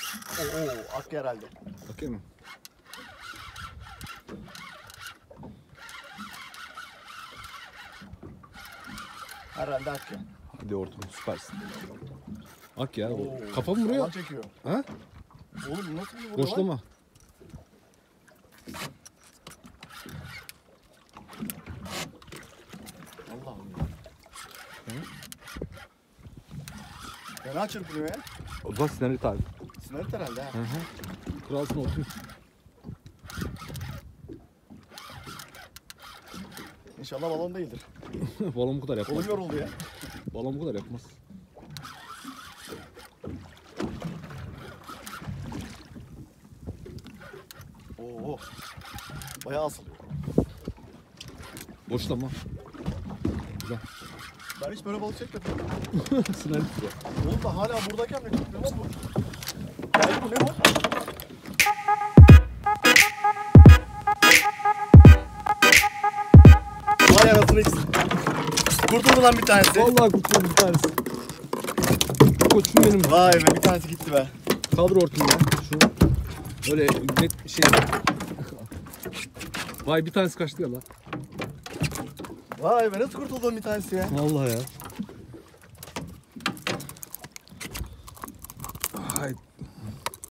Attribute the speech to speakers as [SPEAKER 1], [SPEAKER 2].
[SPEAKER 1] Oo, ak herhalde.
[SPEAKER 2] Bakayım mı?
[SPEAKER 1] Herhalde ak ya.
[SPEAKER 2] Hadi Orkun, süpersin. Ak ya.
[SPEAKER 1] Oo,
[SPEAKER 2] Kafamı vuruyor.
[SPEAKER 1] alan çekiyor.
[SPEAKER 2] Ha?
[SPEAKER 1] Oğlum nasıl bir vuruyor lan?
[SPEAKER 2] Boşlama.
[SPEAKER 1] Allah'ım ya. Fena çırpınıyor ya.
[SPEAKER 2] O zaman sinirli tabi.
[SPEAKER 1] Sinarit herhalde ha.
[SPEAKER 2] Hı hı. Kralsın Orkun.
[SPEAKER 1] İnşallah balon değildir.
[SPEAKER 2] Balon bu kadar yapmaz.
[SPEAKER 1] Kolum yoruldu ya.
[SPEAKER 2] Balon bu kadar yapmaz.
[SPEAKER 1] Oo. Bayağı asılıyor.
[SPEAKER 2] Boşlama. Güzel.
[SPEAKER 1] Ben hiç böyle balık çekmedim.
[SPEAKER 2] Sinirli ya.
[SPEAKER 1] Oğlum da hala buradayken ne tutmuyor lan bu? Geldi bu ne bu? Vay anasını ikisi. Kurtuldu lan bir tanesi.
[SPEAKER 2] Vallahi kurtuldum bir tanesi. Koçum benim.
[SPEAKER 1] Vay be bir tanesi gitti be.
[SPEAKER 2] Kaldır Orkun ya. Şu öyle net bir şey. Vay bir tanesi kaçtı ya lan.
[SPEAKER 1] Vay be nasıl kurtuldun bir tanesi ya?
[SPEAKER 2] Vallahi ya. Haydi.